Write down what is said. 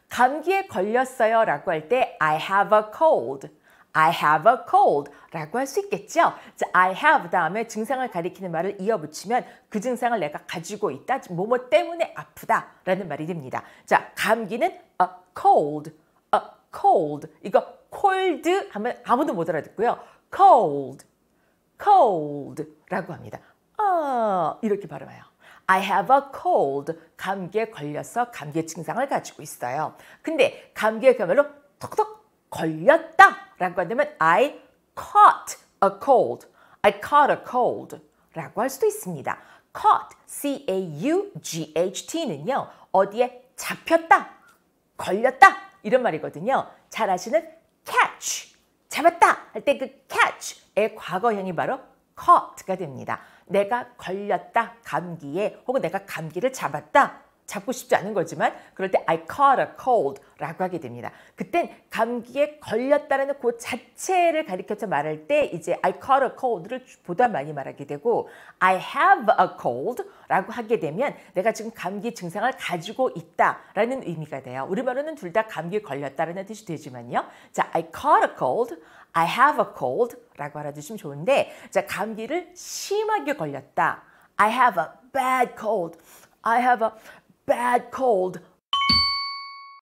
감기에 걸렸어요 라고 할 때 I have a cold. I have a cold 라고 할 수 있겠죠? 자, I have 다음에 증상을 가리키는 말을 이어붙이면 그 증상을 내가 가지고 있다, 뭐뭐 때문에 아프다 라는 말이 됩니다. 자, 감기는 a cold, a cold. 이거 cold 하면 아무도 못 알아듣고요. cold, cold 라고 합니다. 이렇게 발음해요. I have a cold. 감기에 걸려서 감기의 증상을 가지고 있어요. 근데 감기에 그야말로 톡톡 걸렸다 라고 한다면 I caught a cold. I caught a cold 라고 할 수도 있습니다. caught, C-A-U-G-H-T는요. 어디에 잡혔다, 걸렸다 이런 말이거든요. 잘 아시는 catch, 잡았다 할 때 그 catch의 과거형이 바로 caught가 됩니다. 내가 걸렸다, 감기에, 혹은 내가 감기를 잡았다. 잡고 싶지 않은 거지만 그럴 때 I caught a cold 라고 하게 됩니다. 그땐 감기에 걸렸다는 그 자체를 가리켜서 말할 때 이제 I caught a cold를 보다 많이 말하게 되고 I have a cold 라고 하게 되면 내가 지금 감기 증상을 가지고 있다라는 의미가 돼요. 우리말로는 둘 다 감기에 걸렸다라는 뜻이 되지만요. 자, I caught a cold, I have a cold 라고 알아두시면 좋은데 자, 감기를 심하게 걸렸다. I have a bad cold. I have a bad cold